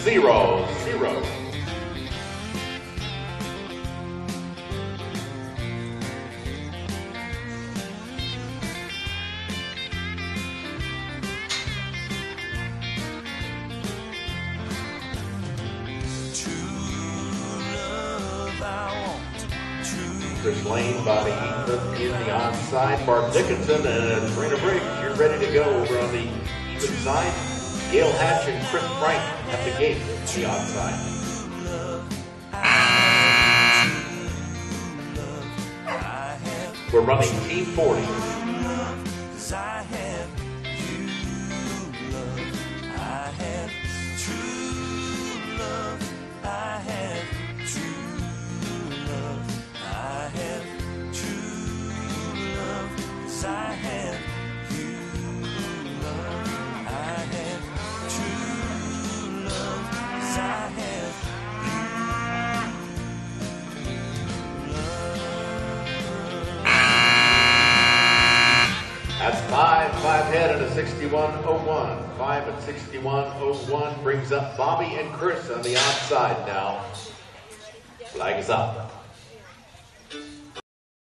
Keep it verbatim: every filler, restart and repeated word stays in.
zero, zero. Chris Lane, Bobby Eaton in the onside. Bart Dickinson and Serena Briggs, you're ready to go over on the even side. Gail Hatch and Chris Frank at the gate, the onside. We're running Team forty. That's five, five head at a sixty-one oh one. Five at sixty-one oh one brings up Bobby and Chris on the outside now. Flag is up.